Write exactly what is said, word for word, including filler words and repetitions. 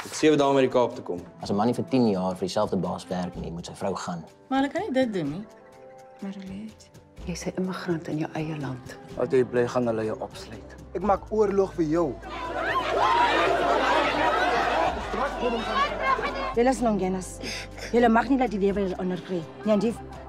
Het sewe dae om uit die Kaap te kom. As 'n man nie vir tien jaar vir dieselfde baas werk nie, moet sy vrou gaan. Maar hulle kan nie dit doen nie. Marilet, jy's 'n immigrant in jou eie land. As jy bly gaan hulle jou opsluit. Ek maak oorlog vir jou. Julle is longenas. Julle mag nie laat die lewe julle onderkry. Nee, dief.